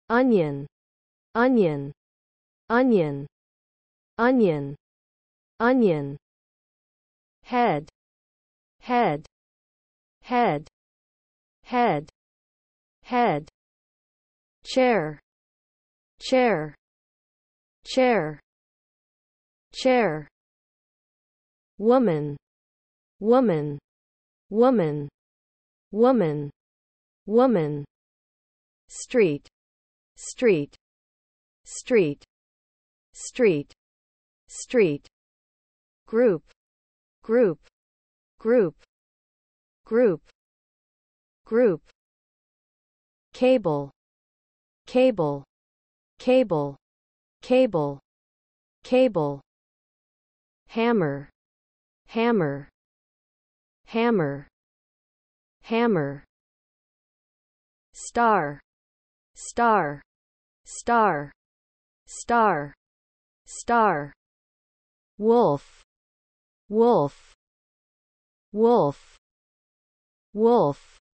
onion, onion, onion, onion, onion, head, head, head, head, head, chair, chair, chair, chair, woman, woman, woman, woman, woman, street, street, street, street, street, group, group, group, group, group, cable, cable, cable, cable, cable, hammer, hammer, hammer, hammer, star, star, star, star, star, wolf, wolf, wolf, wolf,